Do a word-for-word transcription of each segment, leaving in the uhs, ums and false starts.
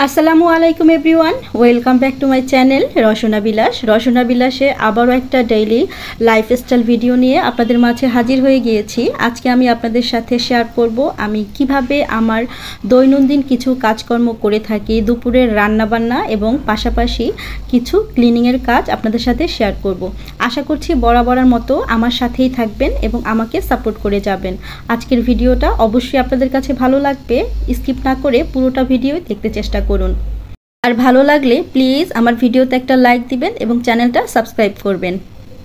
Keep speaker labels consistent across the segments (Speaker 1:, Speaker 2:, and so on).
Speaker 1: আসসালামু আলাইকুম everyone, welcome back to my channel Roshona Bilash. রসনা বিলাসে আবারও একটা ডেইলি লাইফস্টাইল ভিডিও নিয়ে আপনাদের মাঝে হাজির হয়ে গিয়েছি। আজকে আমি আপনাদের সাথে শেয়ার করব আমি কিভাবে আমার দৈনন্দিন কিছু কাজকর্ম করে থাকি, দুপুরের রান্নাবান্না এবং পাশাপাশি কিছু ক্লিনিংয়ের কাজ আপনাদের সাথে শেয়ার করব। আশা করছি বরাবরের মতো আমার সাথেই থাকবেন এবং আমাকে সাপোর্ট করে যাবেন। আজকের ভিডিওটা অবশ্যই আপনাদের কাছে ভালো লাগবে, স্কিপ না করে পুরোটা ভিডিও দেখতে চেষ্টা করুন। আর ভালো লাগলে প্লিজ আমার ভিডিওতে একটা লাইক দিবেন এবং চ্যানেলটা সাবস্ক্রাইব করবেন।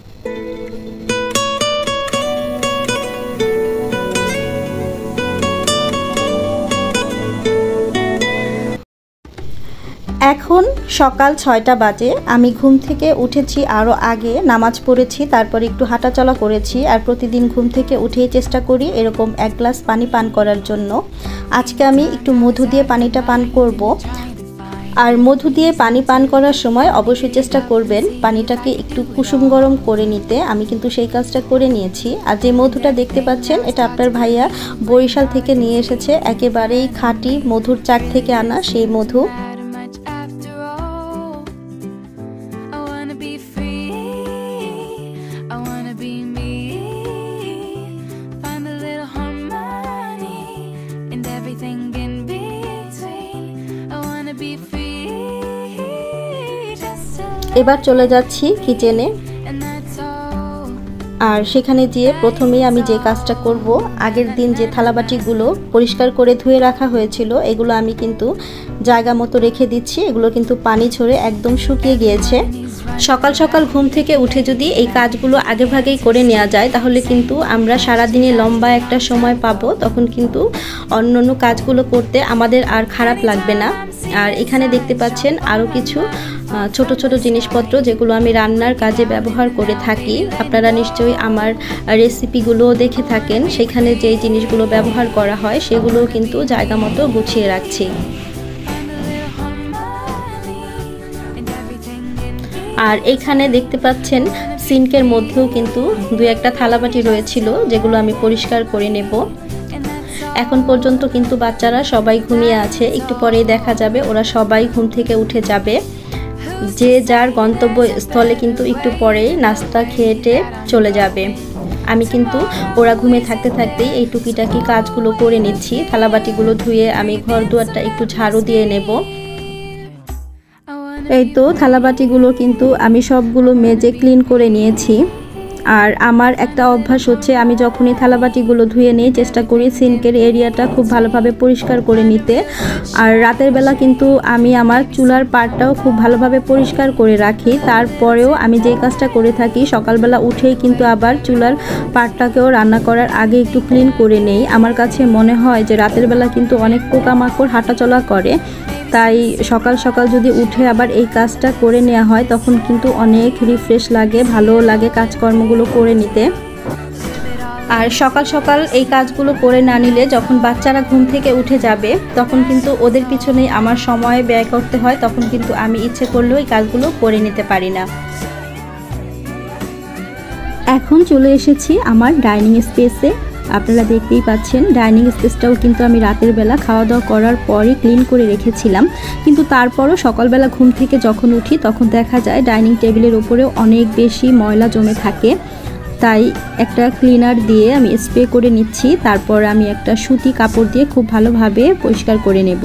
Speaker 1: এখন সকাল ছয়টা বাজে। আমি ঘুম থেকে উঠেছি আরও আগে, নামাজ পড়েছি, তারপর একটু হাঁটাচলা করেছি। আর প্রতিদিন ঘুম থেকে উঠেই চেষ্টা করি এরকম এক গ্লাস পানি পান করার জন্য। আজকে আমি একটু মধু দিয়ে পানিটা পান করব। আর মধু দিয়ে পানি পান করার সময় অবশ্যই চেষ্টা করবেন পানিটাকে একটু কুসুম গরম করে নিতে। আমি কিন্তু সেই কাজটা করে নিয়েছি। আর যে মধুটা দেখতে পাচ্ছেন এটা আপনার ভাইয়া বরিশাল থেকে নিয়ে এসেছে, একেবারেই খাঁটি মধুর চাক থেকে আনা সেই মধু। এবার চলে যাচ্ছি কিচেনে। আর সেখানে গিয়ে প্রথমেই আমি যে কাজটা করব, আগের দিন যে থালাবাটিগুলো পরিষ্কার করে ধুয়ে রাখা হয়েছিল এগুলো আমি কিন্তু জায়গা মতো রেখে দিচ্ছি। এগুলো কিন্তু পানি ঝরে একদম শুকিয়ে গিয়েছে। সকাল সকাল ঘুম থেকে উঠে যদি এই কাজগুলো আগে ভাগেই করে নেওয়া যায় তাহলে কিন্তু আমরা সারাদিনে লম্বা একটা সময় পাবো, তখন কিন্তু অন্য অন্য কাজগুলো করতে আমাদের আর খারাপ লাগবে না। আর এখানে দেখতে পাচ্ছেন আরও কিছু ছোট ছোট জিনিসপত্র যেগুলো আমি রান্নার কাজে ব্যবহার করে থাকি। আপনারা নিশ্চয়ই আমার রেসিপিগুলো দেখে থাকেন, সেখানে যেই জিনিসগুলো ব্যবহার করা হয় সেগুলো কিন্তু জায়গা মতো গুছিয়ে রাখছি। আর এখানে দেখতে পাচ্ছেন সিঙ্কের মধ্যেও কিন্তু দু একটা থালাবাটি রয়েছিল যেগুলো আমি পরিষ্কার করে নেব। এখন পর্যন্ত কিন্তু বাচ্চারা সবাই ঘুমিয়ে আছে, একটু পরেই দেখা যাবে ওরা সবাই ঘুম থেকে উঠে যাবে। যে যার গন্তব্যস্থলে কিন্তু একটু পরেই নাস্তা খেয়ে চলে যাবে। আমি কিন্তু ওরা ঘুমিয়ে থাকতে থাকতেই এই টুকিটাকি কাজগুলো করে নিচ্ছি। থালাবাটিগুলো ধুয়ে আমি ঘর দুয়ারটা একটু ঝাড়ু দিয়ে নেব। এই তো থালাবাটিগুলো কিন্তু আমি সবগুলো মেজে ক্লিন করে নিয়েছি। আর আমার একটা অভ্যাস হচ্ছে, আমি যখনই থালাবাটিগুলো ধুয়ে নিই চেষ্টা করি সিঙ্কের এরিয়াটা খুব ভালোভাবে পরিষ্কার করে নিতে। আর রাতের বেলা কিন্তু আমি আমার চুলার পাড়টাও খুব ভালোভাবে পরিষ্কার করে রাখি। তারপরেও আমি যেই কাজটা করে থাকি সকালবেলা উঠেই কিন্তু আবার চুলার পাড়টাকেও রান্না করার আগে একটু ক্লিন করে নেই। আমার কাছে মনে হয় যে রাতের বেলা কিন্তু অনেক পোকামাকড় হাঁটাচলা করে, তাই সকাল সকাল যদি উঠে আবার এই কাজটা করে নেওয়া হয় তখন কিন্তু অনেক রিফ্রেশ লাগে, ভালো লাগে কাজকর্মগুলো করে নিতে। আর সকাল সকাল এই কাজগুলো করে না নিলে যখন বাচ্চারা ঘুম থেকে উঠে যাবে তখন কিন্তু ওদের পিছনেই আমার সময় ব্যয় করতে হয়, তখন কিন্তু আমি ইচ্ছে করলেও এই কাজগুলো করে নিতে পারি না। এখন চলে এসেছি আমার ডাইনিং স্পেসে। আপনারা দেখতেই পাচ্ছেন ডাইনিং স্পেসটাও কিন্তু আমি রাতের বেলা খাওয়া দাওয়া করার পরই ক্লিন করে রেখেছিলাম, কিন্তু তারপরও সকালবেলা ঘুম থেকে যখন উঠি তখন দেখা যায় ডাইনিং টেবিলের উপরেও অনেক বেশি ময়লা জমে থাকে। তাই একটা ক্লিনার দিয়ে আমি স্প্রে করে নিচ্ছি, তারপর আমি একটা সুতি কাপড় দিয়ে খুব ভালোভাবে পরিষ্কার করে নেব।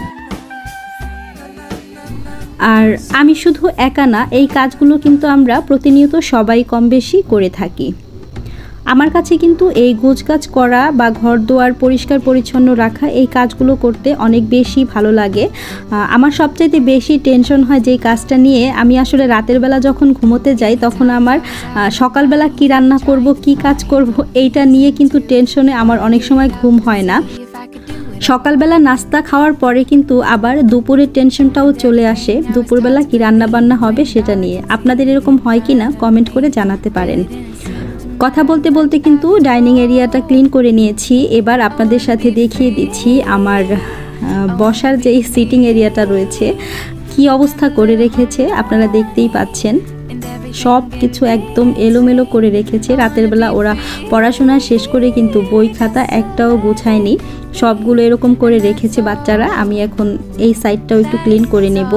Speaker 1: আর আমি শুধু একা না, এই কাজগুলো কিন্তু আমরা প্রতিনিয়ত সবাই কম বেশি করে থাকি। আমার কাছে কিন্তু এই গোছগাছ করা বা ঘর দুয়ার পরিষ্কার পরিচ্ছন্ন রাখা এই কাজগুলো করতে অনেক বেশি ভালো লাগে। আমার সবচাইতে বেশি টেনশন হয় যেই কাজটা নিয়ে, আমি আসলে রাতের বেলা যখন ঘুমোতে যাই তখন আমার সকালবেলা কি রান্না করব, কি কাজ করব এইটা নিয়ে কিন্তু টেনশনে আমার অনেক সময় ঘুম হয় না। সকালবেলা নাস্তা খাওয়ার পরে কিন্তু আবার দুপুরের টেনশনটাও চলে আসে, দুপুরবেলা কি রান্না বান্না হবে সেটা নিয়ে। আপনাদের এরকম হয় কি না কমেন্ট করে জানাতে পারেন। কথা বলতে বলতে কিন্তু ডাইনিং এরিয়াটা ক্লিন করে নিয়েছি। এবার আপনাদের সাথে দেখিয়ে দিচ্ছি আমার বসার যেই সিটিং এরিয়াটা রয়েছে কি অবস্থা করে রেখেছে, আপনারা দেখতেই পাচ্ছেন। সব কিছু একদম এলোমেলো করে রেখেছে। রাতের বেলা ওরা পড়াশোনা শেষ করে কিন্তু বই খাতা একটাও গোছায়নি, সবগুলো এরকম করে রেখেছে বাচ্চারা। আমি এখন এই সাইডটাও একটু ক্লিন করে নেব।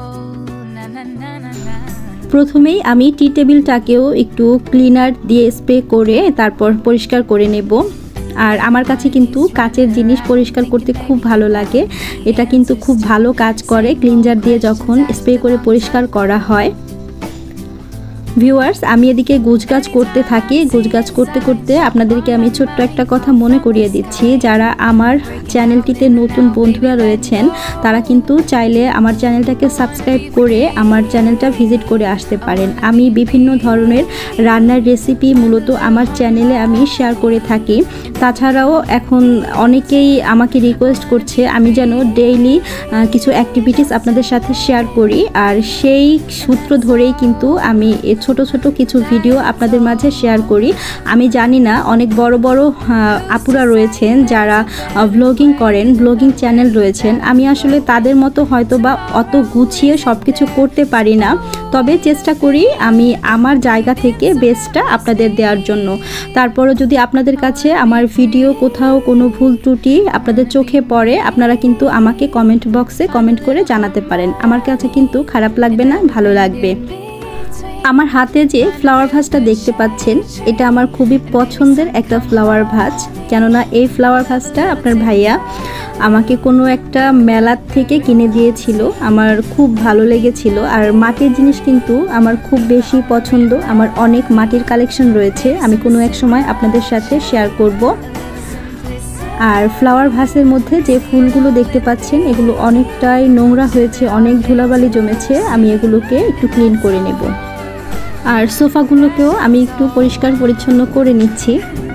Speaker 1: প্রথমেই আমি টি টেবিলটাকেও একটু ক্লিনার দিয়ে স্প্রে করে তারপর পরিষ্কার করে নেব। আর আমার কাছে কিন্তু কাচের জিনিস পরিষ্কার করতে খুব ভালো লাগে। এটা কিন্তু খুব ভালো কাজ করে ক্লিনজার দিয়ে যখন স্প্রে করে পরিষ্কার করা হয়। ভিউয়ার্স, আমি এদিকে গোছগাছ করতে থাকি। গোছগাছ করতে করতে আপনাদেরকে আমি ছোট্ট একটা কথা মনে করিয়ে দিচ্ছি, যারা আমার চ্যানেলটিতে নতুন বন্ধুরা রয়েছেন তারা কিন্তু চাইলে আমার চ্যানেলটাকে সাবস্ক্রাইব করে আমার চ্যানেলটা ভিজিট করে আসতে পারেন। আমি বিভিন্ন ধরনের রান্নার রেসিপি মূলত আমার চ্যানেলে আমি শেয়ার করে থাকি। তাছাড়াও এখন অনেকেই আমাকে রিকোয়েস্ট করছে আমি যেন ডেইলি কিছু অ্যাক্টিভিটিস আপনাদের সাথে শেয়ার করি, আর সেই সূত্র ধরেই কিন্তু আমি ছোট ছোট কিছু ভিডিও আপনাদের মাঝে শেয়ার করি। আমি জানি না অনেক বড় বড় আপুরা রয়েছেন যারা ব্লগিং করেন, ব্লগিং চ্যানেল রয়েছেন। আমি আসলে তাদের মতো হয়তো বা অত গুছিয়ে সব কিছু করতে পারি না, তবে চেষ্টা করি আমি আমার জায়গা থেকে বেস্টটা আপনাদের দেওয়ার জন্য। তারপরও যদি আপনাদের কাছে আমার ভিডিও কোথাও কোনো ভুল ত্রুটি আপনাদের চোখে পড়ে, আপনারা কিন্তু আমাকে কমেন্ট বক্সে কমেন্ট করে জানাতে পারেন। আমার কাছে কিন্তু খারাপ লাগবে না, ভালো লাগবে। আমার হাতে যে ফ্লাওয়ার ভাসটা দেখতে পাচ্ছেন, এটা আমার খুবই পছন্দের একটা ফ্লাওয়ার ভাস। কেননা এই ফ্লাওয়ার ভাসটা আপনার ভাইয়া আমাকে কোনো একটা মেলার থেকে কিনে দিয়েছিল, আমার খুব ভালো লেগেছিল। আর মাটির জিনিস কিন্তু আমার খুব বেশি পছন্দ। আমার অনেক মাটির কালেকশন রয়েছে, আমি কোনো এক সময় আপনাদের সাথে শেয়ার করব। আর ফ্লাওয়ার ভাসের মধ্যে যে ফুলগুলো দেখতে পাচ্ছেন এগুলো অনেকটাই নোংরা হয়েছে, অনেক ধুলাবালি জমেছে। আমি এগুলোকে একটু ক্লিন করে নেব। আর সোফাগুলোকেও আমি একটু পরিষ্কার পরিচ্ছন্ন করে নিচ্ছি।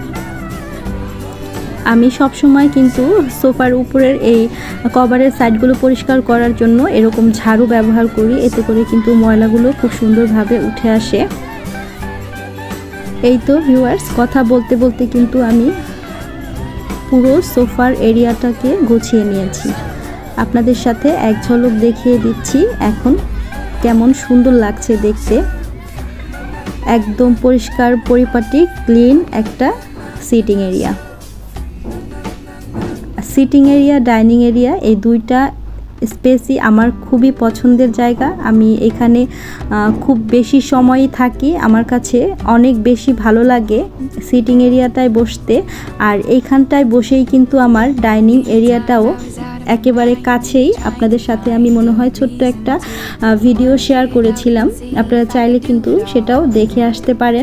Speaker 1: আমি সব সময় কিন্তু সোফার উপরের এই কভারের সাইডগুলো পরিষ্কার করার জন্য এরকম ঝাড়ু ব্যবহার করি, এতে করে কিন্তু ময়লাগুলো খুব সুন্দরভাবে উঠে আসে। এই তো ভিউয়ার্স, কথা বলতে বলতে কিন্তু আমি পুরো সোফার এরিয়াটাকে গুছিয়ে নিয়েছি। আপনাদের সাথে এক ঝলক দেখিয়ে দিচ্ছি এখন কেমন সুন্দর লাগছে দেখতে। একদম পরিষ্কার পরিপাটি ক্লিন একটা seating area. Seating area, dining area, এই দুইটা স্পেসই আমার খুবই পছন্দের জায়গা। আমি এখানে খুব বেশি সময়ই থাকি, আমার কাছে অনেক বেশি ভালো লাগে সিটিং এরিয়াটায় বসতে। আর এইখানটায় বসেই কিন্তু আমার ডাইনিং এরিয়াটাও একেবারে কাছেই। আপনাদের সাথে আমি মনে হয় ছোট্ট একটা ভিডিও শেয়ার করেছিলাম, আপনারা চাইলে কিন্তু সেটাও দেখে আসতে পারেন।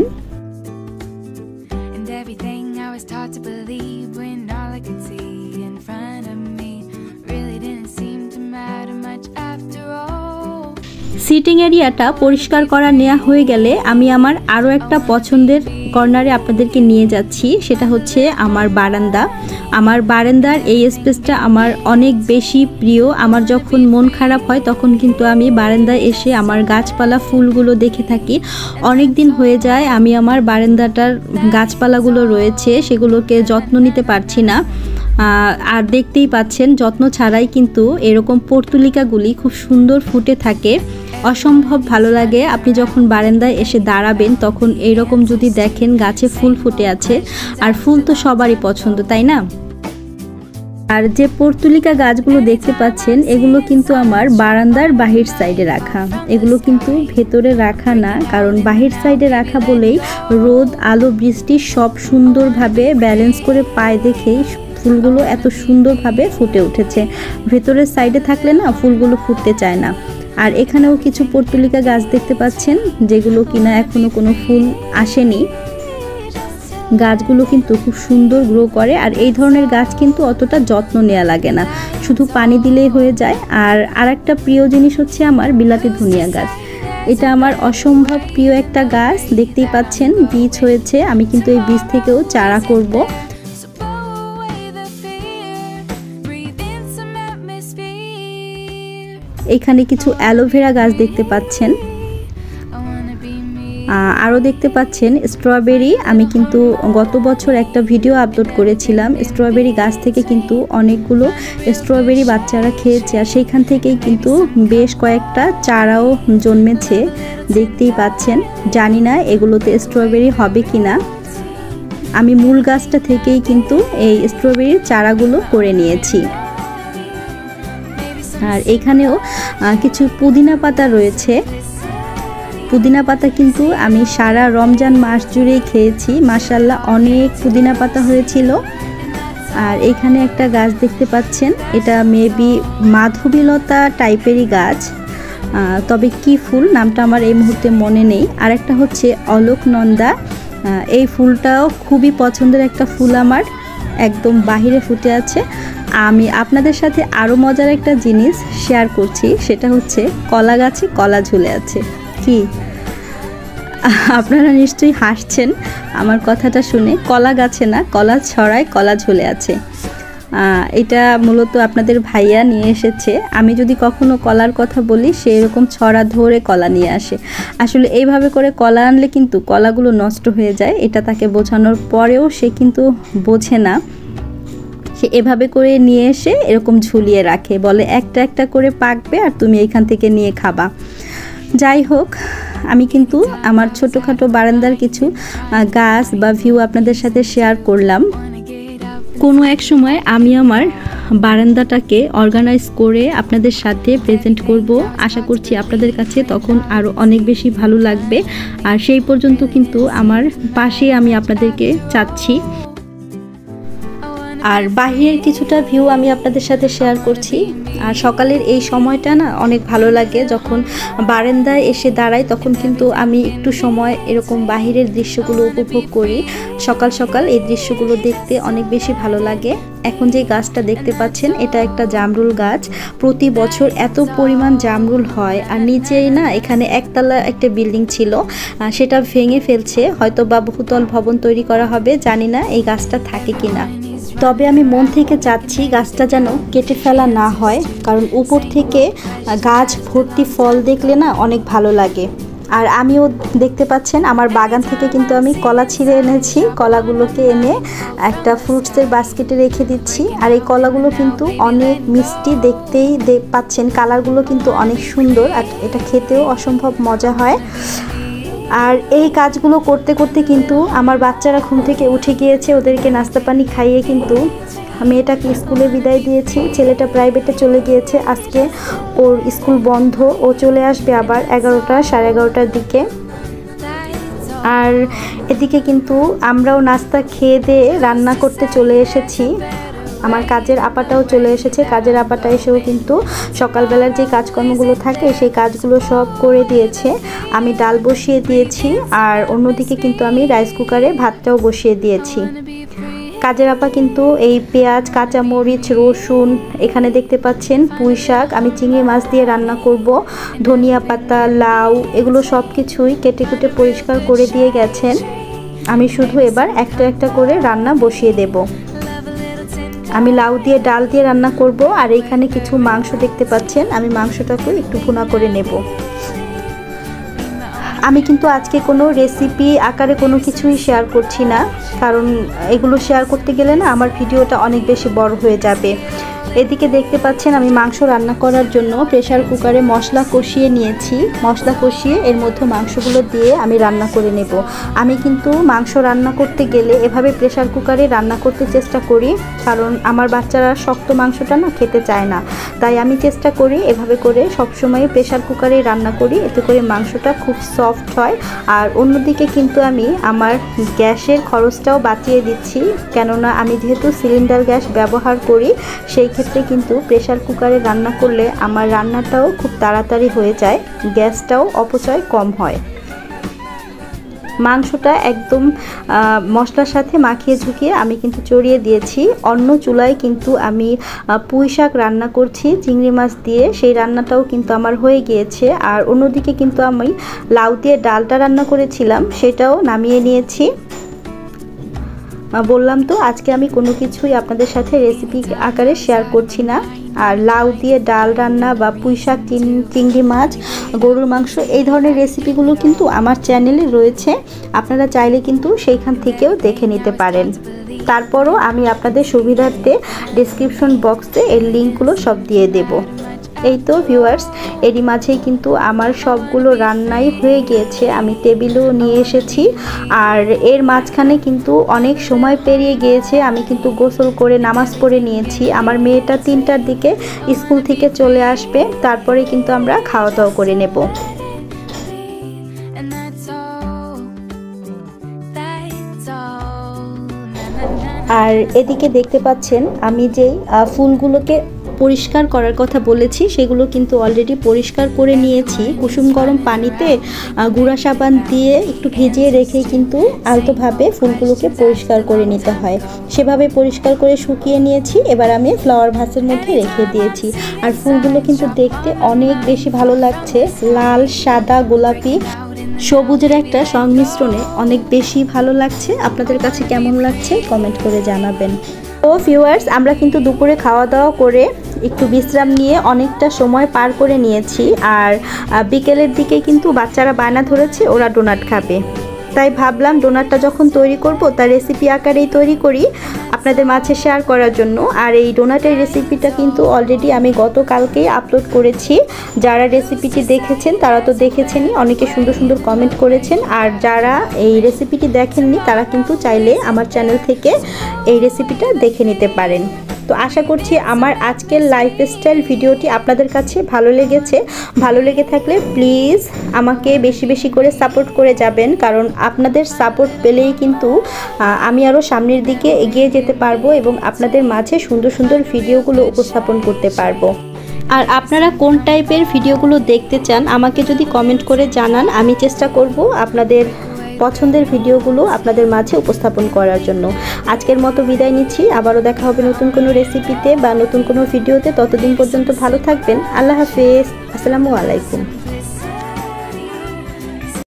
Speaker 1: সিটিং এরিয়াটা পরিষ্কার করা নেওয়া হয়ে গেলে আমি আমার আরও একটা পছন্দের কর্নারে আপনাদেরকে নিয়ে যাচ্ছি, সেটা হচ্ছে আমার বারান্দা। আমার বারান্দার এই স্পেসটা আমার অনেক বেশি প্রিয়। আমার যখন মন খারাপ হয় তখন কিন্তু আমি বারান্দায় এসে আমার গাছপালা ফুলগুলো দেখে থাকি। অনেক দিন হয়ে যায় আমি আমার বারান্দাটার গাছপালাগুলো রয়েছে সেগুলোকে যত্ন নিতে পারছি না। আর দেখতেই পাচ্ছেন যত্ন ছাড়াই কিন্তু এরকম পর্তুলিকাগুলি খুব সুন্দর ফুটে থাকে, অসম্ভব ভালো লাগে। আপনি যখন বারান্দায় এসে দাঁড়াবেন তখন এইরকম যদি দেখেন গাছে ফুল ফুটে আছে, আর ফুল তো সবারই পছন্দ, তাই না? আর যে পর্তুলিকা গাছগুলো দেখতে পাচ্ছেন এগুলো কিন্তু আমার বারান্দার বাহির সাইডে রাখা, এগুলো কিন্তু ভেতরে রাখা না, কারণ বাহির সাইডে রাখা বলেই রোদ আলো বৃষ্টি সব সুন্দরভাবে ব্যালেন্স করে পায় দেখেই ফুলগুলো এত সুন্দরভাবে ফুটে উঠেছে। ভেতরের সাইডে থাকলে না ফুলগুলো ফুটতে চায় না। আর এখানেও কিছু পর্তুলিকা গাছ দেখতে পাচ্ছেন যেগুলো কিনা এখনো কোনো ফুল আসেনি। গাছগুলো কিন্তু খুব সুন্দর গ্রো করে, আর এই ধরনের গাছ কিন্তু অতটা যত্ন নেওয়া লাগে না, শুধু পানি দিলেই হয়ে যায়। আর আরেকটা প্রিয় জিনিস হচ্ছে আমার বিলাতি ধনিয়া গাছ। এটা আমার অসম্ভব প্রিয় একটা গাছ, দেখতেই পাচ্ছেন বীজ হয়েছে। আমি কিন্তু এই বীজ থেকেও চারা করব। এখানে কিছু অ্যালোভেরা গাছ দেখতে পাচ্ছেন। আরও দেখতে পাচ্ছেন স্ট্রবেরি। আমি কিন্তু গত বছর একটা ভিডিও আপলোড করেছিলাম, স্ট্রবেরি গাছ থেকে কিন্তু অনেকগুলো স্ট্রবেরি বাচ্চারা খেয়েছে, আর সেইখান থেকেই কিন্তু বেশ কয়েকটা চারাও জন্মেছে, দেখতেই পাচ্ছেন। জানি না এগুলোতে স্ট্রবেরি হবে কি না। আমি মূল গাছটা থেকেই কিন্তু এই স্ট্রবেরির চারাগুলো করে নিয়েছি। আর এখানেও কিছু পুদিনা পাতা রয়েছে। পুদিনা পাতা কিন্তু আমি সারা রমজান মাস জুড়েই খেয়েছি, মাশাআল্লাহ অনেক পুদিনা পাতা হয়েছিল। আর এখানে একটা গাছ দেখতে পাচ্ছেন, এটা মেবি মাধবীলতা টাইপেরই গাছ, তবে কি ফুল নামটা আমার এই মুহূর্তে মনে নেই। আর একটা হচ্ছে অলোকনন্দা, এই ফুলটাও খুবই পছন্দের একটা ফুল আমার, একদম বাহিরে ফুটে আছে। আমি আপনাদের সাথে আরও মজার একটা জিনিস শেয়ার করছি, সেটা হচ্ছে কলা গাছে কলা ঝুলে আছে। কি আপনারা নিশ্চয়ই হাসছেন আমার কথাটা শুনে। কলা গাছে না, কলা ছড়ায় কলা ঝুলে আছে। এটা মূলত আপনাদের ভাইয়া নিয়ে এসেছে। আমি যদি কখনো কলার কথা বলি, সে এরকম ছড়া ধরে কলা নিয়ে আসে। আসলে এইভাবে করে কলা আনলে কিন্তু কলাগুলো নষ্ট হয়ে যায়, এটা তাকে বোঝানোর পরেও সে কিন্তু বোঝে না। সে এভাবে করে নিয়ে এসে এরকম ঝুলিয়ে রাখে, বলে একটা একটা করে পাকবে আর তুমি এইখান থেকে নিয়ে খাবা। যাই হোক, আমি কিন্তু আমার ছোটোখাটো বারান্দার কিছু গাছ বা ভিউ আপনাদের সাথে শেয়ার করলাম। কোনো এক সময় আমি আমার বারান্দাটাকে অর্গানাইজ করে আপনাদের সাথে প্রেজেন্ট করব। আশা করছি আপনাদের কাছে তখন আরও অনেক বেশি ভালো লাগবে। আর সেই পর্যন্ত কিন্তু আমার পাশে আমি আপনাদেরকে চাচ্ছি। আর বাহিরের কিছুটা ভিউ আমি আপনাদের সাথে শেয়ার করছি। আর সকালের এই সময়টা না অনেক ভালো লাগে, যখন বারান্দায় এসে দাঁড়াই তখন কিন্তু আমি একটু সময় এরকম বাহিরের দৃশ্যগুলো উপভোগ করি। সকাল সকাল এই দৃশ্যগুলো দেখতে অনেক বেশি ভালো লাগে। এখন যে গাছটা দেখতে পাচ্ছেন, এটা একটা জামরুল গাছ। প্রতি বছর এত পরিমাণ জামরুল হয়। আর নিচেই না এখানে একতলা একটা বিল্ডিং ছিল, সেটা ভেঙে ফেলছে, হয়তো বা বহুতল ভবন তৈরি করা হবে, জানি না এই গাছটা থাকে কিনা। তবে আমি মন থেকে চাচ্ছি গাছটা যেন কেটে ফেলা না হয়, কারণ উপর থেকে গাছ ভর্তি ফল দেখলে না অনেক ভালো লাগে। আর আমিও দেখতে পাচ্ছেন আমার বাগান থেকে কিন্তু আমি কলা ছিঁড়ে এনেছি, কলাগুলোকে এনে একটা ফ্রুটসের বাস্কেটে রেখে দিচ্ছি। আর এই কলাগুলো কিন্তু অনেক মিষ্টি, দেখতেই পাচ্ছেন কালারগুলো কিন্তু অনেক সুন্দর, আর এটা খেতেও অসম্ভব মজা হয়। আর এই কাজগুলো করতে করতে কিন্তু আমার বাচ্চারা ঘুম থেকে উঠে গিয়েছে, ওদেরকে নাস্তা পানি খাইয়ে কিন্তু মেয়েটাকে স্কুলে বিদায় দিয়েছি। ছেলেটা প্রাইভেটে চলে গিয়েছে, আজকে ওর স্কুল বন্ধ, ও চলে আসবে আবার এগারোটা সাড়ে এগারোটার দিকে। আর এদিকে কিন্তু আমরাও নাস্তা খেয়ে দিয়ে রান্না করতে চলে এসেছি। আমার কাজের আপাটাও চলে এসেছে, কাজের আপাটা এসেও কিন্তু সকালবেলার যে কাজকর্মগুলো থাকে সেই কাজগুলো সব করে দিয়েছে। আমি ডাল বসিয়ে দিয়েছি, আর অন্যদিকে কিন্তু আমি রাইস কুকারে ভাতটাও বসিয়ে দিয়েছি। কাজের আপা কিন্তু এই পেঁয়াজ, কাঁচামরিচ, রসুন, এখানে দেখতে পাচ্ছেন পুঁই শাক, আমি চিংড়ি মাছ দিয়ে রান্না করব, ধনিয়া পাতা, লাউ, এগুলো সব কিছুই কেটে কেটে পরিষ্কার করে দিয়ে গেছেন। আমি শুধু এবার একটা একটা করে রান্না বসিয়ে দেব। আমি লাউ দিয়ে ডাল দিয়ে রান্না করব। আর এইখানে কিছু মাংস দেখতে পাচ্ছেন, আমি মাংসটাকে একটু ভুনা করে নেব। আমি কিন্তু আজকে কোনো রেসিপি আকারে কোনো কিছুই শেয়ার করছি না, কারণ এগুলো শেয়ার করতে গেলে না আমার ভিডিওটা অনেক বেশি বড় হয়ে যাবে। এদিকে দেখতে পাচ্ছেন আমি মাংস রান্না করার জন্য প্রেসার কুকারে মশলা কষিয়ে নিয়েছি। মশলা কষিয়ে এর মধ্যে মাংসগুলো দিয়ে আমি রান্না করে নেব। আমি কিন্তু মাংস রান্না করতে গেলে এভাবে প্রেসার কুকারে রান্না করতে চেষ্টা করি, কারণ আমার বাচ্চারা শক্ত মাংসটা না খেতে চায় না। তাই আমি চেষ্টা করি এভাবে করে সবসময় প্রেসার কুকারে রান্না করি, এতে করে মাংসটা খুব সফট হয়। আর অন্যদিকে কিন্তু আমি আমার গ্যাসের খরচটাও বাঁচিয়ে দিচ্ছি, কেননা আমি যেহেতু সিলিন্ডার গ্যাস ব্যবহার করি, সেই ক্ষেত্রে কিন্তু প্রেসার কুকারে রান্না করলে আমার রান্নাটাও খুব তাড়াতাড়ি হয়ে যায়, গ্যাসটাও অপচয় কম হয়। মাংসটা একদম মশলার সাথে মাখিয়ে ঝুঁকিয়ে আমি কিন্তু চড়িয়ে দিয়েছি। অন্য চুলায় কিন্তু আমি পুঁই শাক রান্না করছি চিংড়ি মাছ দিয়ে, সেই রান্নাটাও কিন্তু আমার হয়ে গিয়েছে। আর অন্যদিকে কিন্তু আমি লাউ দিয়ে ডালটা রান্না করেছিলাম, সেটাও নামিয়ে নিয়েছি। বললাম তো আজকে আমি কোনো কিছুই আপনাদের সাথে রেসিপি আকারে শেয়ার করছি না। আর লাউ দিয়ে ডাল রান্না বা পুঁইশাক, চিংড়ি মাছ, গরুর মাংস, এই ধরনের রেসিপিগুলো কিন্তু আমার চ্যানেলে রয়েছে। আপনারা চাইলে কিন্তু সেইখান থেকেও দেখে নিতে পারেন। তারপরও আমি আপনাদের সুবিধার্থে ডেসক্রিপশন বক্সে এর লিঙ্কগুলো সব দিয়ে দেব। এই তো ভিউয়ার্স, এরই মাঝেই কিন্তু আমার সবগুলো রান্নাই হয়ে গিয়েছে। আমি টেবিলেও নিয়ে এসেছি। আর এর মাঝখানে কিন্তু অনেক সময় পেরিয়ে গিয়েছে। আমি কিন্তু গোসল করে নামাজ পড়ে নিয়েছি। আমার মেয়েটা তিনটার দিকে স্কুল থেকে চলে আসবে, তারপরে কিন্তু আমরা খাওয়া দাওয়া করে নেব। আর এদিকে দেখতে পাচ্ছেন আমি যেই ফুলগুলোকে পরিষ্কার করার কথা বলেছি সেগুলো কিন্তু অলরেডি পরিষ্কার করে নিয়েছি। কুসুম গরম পানিতে গুঁড়া সাবান দিয়ে একটু ভিজিয়ে রেখে কিন্তু আলতোভাবে ফুলগুলোকে পরিষ্কার করে নিতে হয়। সেভাবে পরিষ্কার করে শুকিয়ে নিয়েছি। এবার আমি ফ্লাওয়ার ভাসের মধ্যে রেখে দিয়েছি। আর ফুলগুলো কিন্তু দেখতে অনেক বেশি ভালো লাগছে। লাল, সাদা, গোলাপি, সবুজের একটা সংমিশ্রণে অনেক বেশি ভালো লাগছে। আপনাদের কাছে কেমন লাগছে কমেন্ট করে জানাবেন। তো ভিউয়ার্স, আমরা কিন্তু দুপুরে খাওয়া দাওয়া করে একটু বিশ্রাম নিয়ে অনেকটা সময় পার করে নিয়েছি। আর বিকেলের দিকে কিন্তু বাচ্চারা বায়না ধরেছে ওরা ডোনাট খাবে। তাই ভাবলাম ডোনাটটা যখন তৈরি করব তার রেসিপি আকারেই তৈরি করি আপনাদের মাঝে শেয়ার করার জন্য। আর এই ডোনাটের রেসিপিটা কিন্তু অলরেডি আমি গতকালকেই আপলোড করেছি। যারা রেসিপিটি দেখেছেন তারা তো দেখেছেনই, অনেকে সুন্দর সুন্দর কমেন্ট করেছেন। আর যারা এই রেসিপিটি দেখেননি তারা কিন্তু চাইলে আমার চ্যানেল থেকে এই রেসিপিটা দেখে নিতে পারেন। তো আশা করছি আমার আজকের লাইফস্টাইল ভিডিওটি আপনাদের কাছে ভালো লেগেছে। ভালো লেগে থাকলে প্লিজ আমাকে বেশি বেশি করে সাপোর্ট করে যাবেন, কারণ আপনাদের সাপোর্ট পেলেই কিন্তু আমি আরও সামনের দিকে এগিয়ে যেতে পারবো এবং আপনাদের মাঝে সুন্দর সুন্দর ভিডিওগুলো উপস্থাপন করতে পারবো। আর আপনারা কোন টাইপের ভিডিওগুলো দেখতে চান আমাকে যদি কমেন্ট করে জানান, আমি চেষ্টা করব আপনাদের পছন্দের ভিডিওগুলো আপনাদের মাঝে উপস্থাপন করার জন্য। আজকের মতো বিদায় নিচ্ছি। আবারও দেখা হবে নতুন কোনো রেসিপিতে বা নতুন কোনো ভিডিওতে। ততদিন পর্যন্ত ভালো থাকবেন। আল্লাহ হাফেজ। আসসালামু আলাইকুম।